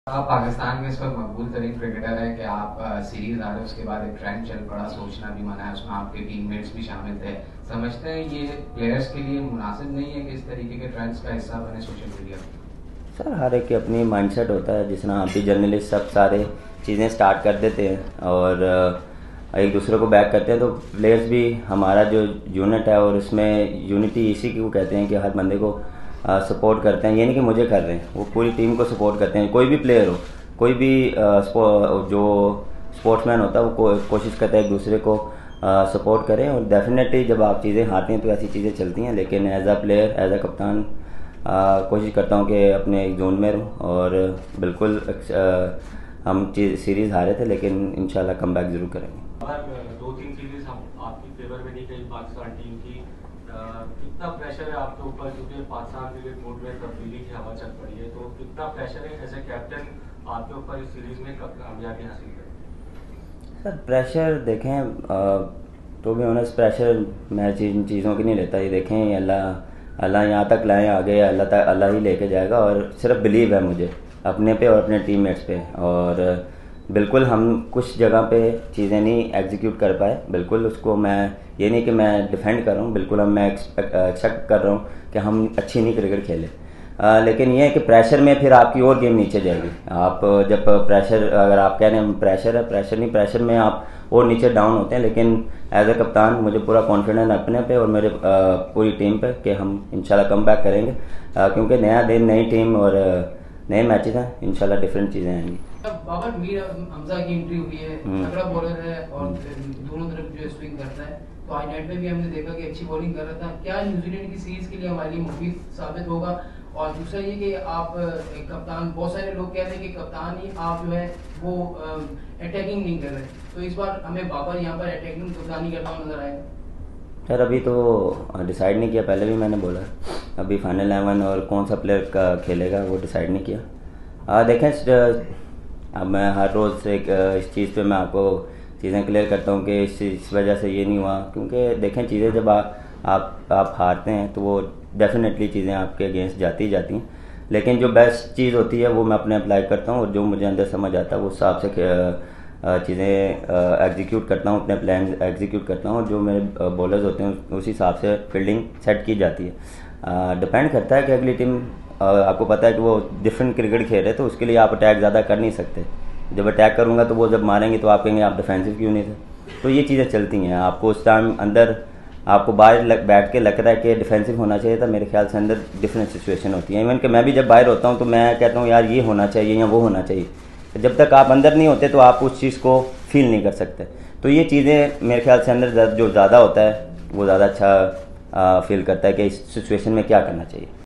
आप पाकिस्तान में इस वक्त मकबूल तरीन क्रिकेटर है कि आप सीरीज आ रहे हैं, उसके बाद एक ट्रेंड चल पड़ा, सोचना भी मना है, उसमें आपके टीममेट्स भी शामिल थे। समझते हैं ये प्लेयर्स के लिए मुनासिब नहीं है कि इस तरीके के ट्रेंड्स का हिस्सा बने सोशल मीडिया? सर हर एक की अपनी माइंडसेट होता है। जिस तरह आप भी जर्नलिस्ट सब सारे चीज़ें स्टार्ट कर देते हैं और एक दूसरे को बैक करते हैं, तो प्लेयर्स भी हमारा जो यूनिट है और उसमें यूनिटी इसी को कहते हैं कि हर बंदे को सपोर्ट करते हैं। ये नहीं कि मुझे कर रहे हैं, वो पूरी टीम को सपोर्ट करते हैं। कोई भी प्लेयर हो, कोई भी जो स्पोर्ट्समैन होता है, वो कोशिश करता है एक दूसरे को सपोर्ट करें। और डेफिनेटली जब आप चीज़ें हारती हैं तो ऐसी चीज़ें चलती हैं, लेकिन as a player, as a कप्तान कोशिश करता हूँ कि अपने एक जोन में रहूँ। और बिल्कुल हम सीरीज़ हारे थे, लेकिन इंशाल्लाह कम बैक ज़रूर करेंगे। दो तीन सीरीज हम आपकी फेवर में नहीं गई पाकिस्तान टीम की। कितना प्रेशर है आपके ऊपर, क्योंकि पाकिस्तान क्रिकेट बोर्ड में तब्दीली की हवा चल पड़ी है, तो कितना प्रेशर है एज ए कैप्टन आपके ऊपर इस सीरीज में कब कामयाबी हासिल करें? सर प्रेशर देखें, तो भी ऑनेस्ट प्रेशर मैं चीज़ों की नहीं लेता। ये देखें, अल्लाह यहाँ तक लाए आगे, अल्लाह ही लेके जाएगा। और सिर्फ बिलीव है मुझे अपने पे और अपने टीममेट्स पे। और बिल्कुल हम कुछ जगह पे चीज़ें नहीं एग्जीक्यूट कर पाए, बिल्कुल उसको मैं ये नहीं कि मैं डिफेंड कर रहा हूँ, बिल्कुल मैं एक्सपेक्ट कर रहा हूँ कि हम अच्छी नहीं क्रिकेट खेले। लेकिन ये है कि प्रेशर में फिर आपकी और गेम नीचे जाएगी। आप जब प्रेशर, अगर आप कह रहे हैं प्रेशर है, प्रेशर नहीं, प्रेशर में आप और नीचे डाउन होते हैं। लेकिन एज ए कप्तान मुझे पूरा कॉन्फिडेंस अपने पे और मेरे पूरी टीम पे कि हम इंशाल्लाह कम बैक करेंगे, क्योंकि नया दिन, नई टीम और नए मैचेस हैं। इंशाल्लाह डिफरेंट चीज़ें आएंगी। बाबर मीर हमजा की एंट्री हुई है, तगड़ा बॉलर है और दोनों तरफ जो स्विंग करता है, तो हाईलाइट में भी हमने देखा कि अच्छी बॉलिंग कर रहा था। क्या न्यूजीलैंड की सीरीज के लिए हमारे लिए मुफीद साबित होगा? और दूसरा ये कि आप कप्तान, बहुत सारे लोग कह रहे हैं कि कप्तान ही आप जो है वो अटैकिंग नहीं कर रहे, तो इस बार हमें बाबर यहाँ पर अटैकिंग कप्तानी करता हुआ नजर आएगा? सर अभी तो डिसाइड नहीं किया, पहले भी मैंने बोला अभी फाइनल 11 और कौन सा प्लेयर का खेलेगा वो डिसाइड नहीं किया। देखें, अब मैं हर रोज़ एक इस चीज़ पे मैं आपको चीज़ें क्लियर करता हूँ कि इस वजह से ये नहीं हुआ, क्योंकि देखें चीज़ें जब आप हारते हैं तो वो डेफिनेटली चीज़ें आपके अगेंस्ट जाती हैं। लेकिन जो बेस्ट चीज़ होती है वो मैं अपने अप्लाई करता हूँ और जो मुझे अंदर समझ आता है वो हिसाब से चीज़ें एग्जीक्यूट करता हूँ, अपने प्लान एग्जीक्यूट करता हूँ। जो मेरे बॉलर्स होते हैं उस हिसाब से फील्डिंग सेट की जाती है। डिपेंड करता है कि अगली टीम, आपको पता है कि वो डिफरेंट क्रिकेट खेल रहे हैं, तो उसके लिए आप अटैक ज़्यादा कर नहीं सकते। जब अटैक करूँगा तो वो जब मारेंगे तो आप कहेंगे आप डिफेंसिव क्यों नहीं थे। तो ये चीज़ें चलती हैं। आपको उस टाइम अंदर आपको बाहर बैठ के लग रहा है कि डिफेंसिव होना चाहिए था, मेरे ख्याल से अंदर डिफरेंट सिचुएशन होती है। इवन कि मैं भी जब बाहर होता हूँ तो मैं कहता हूँ यार ये होना चाहिए या वो होना चाहिए। जब तक आप अंदर नहीं होते तो आप उस चीज़ को फील नहीं कर सकते। तो ये चीज़ें मेरे ख्याल से अंदर जो ज़्यादा होता है वो ज़्यादा अच्छा फील करता है कि इस सिचुएशन में क्या करना चाहिए।